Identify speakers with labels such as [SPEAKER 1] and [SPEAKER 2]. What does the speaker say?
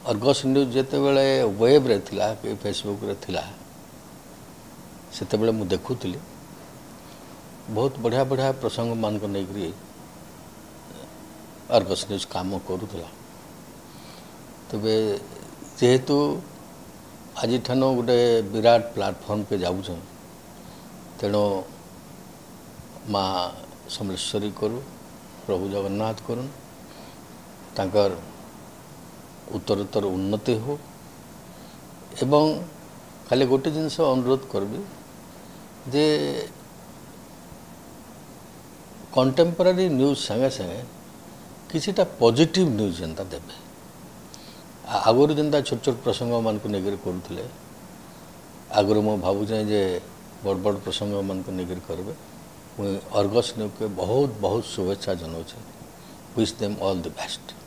[SPEAKER 1] Argus news जिते बड़े web रे थिला कि फेसबुक रे थिला सेते बड़े मु देखुतली बहुत बढ़िया बढ़िया प्रसंग मान को नहीं अर्गस न्यूज काम करूला तबे जेहेतु आज ठानो गोटे विराट प्लाटफॉर्म पे जाऊँ तेणु माँ समलेश्वरी करू प्रभु जगन्नाथ करूँ तांकर उत्तरोत्तर उन्नति हो एवं खाली गोटे जिनस अनुरोध करबी जे कंटेम्परारी न्यूज संगे संगे किसीटा पॉजिटिव न्यूज जनता देवे आगुरी जनता छोट छोट प्रसंग मान को लेकर करुले आगुरी मु भावुचे जे बड़ बड़ प्रसंग मान को लेकर करबे मुझे अर्गस न्यूज के बहुत बहुत शुभेच्छा जनाऊे wish them all the best.